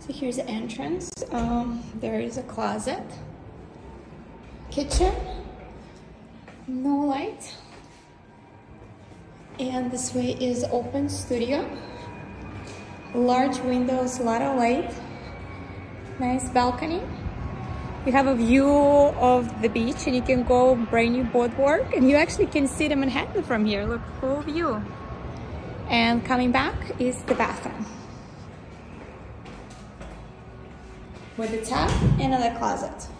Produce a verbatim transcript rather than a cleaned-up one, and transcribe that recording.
So here's the entrance. Um, there is a closet, kitchen, no light. And this way is open studio. Large windows, a lot of light. Nice balcony. You have a view of the beach and you can go brand new boardwalk and you actually can see the Manhattan from here. Look, full view. And coming back is the bathroom. With the tub and another closet.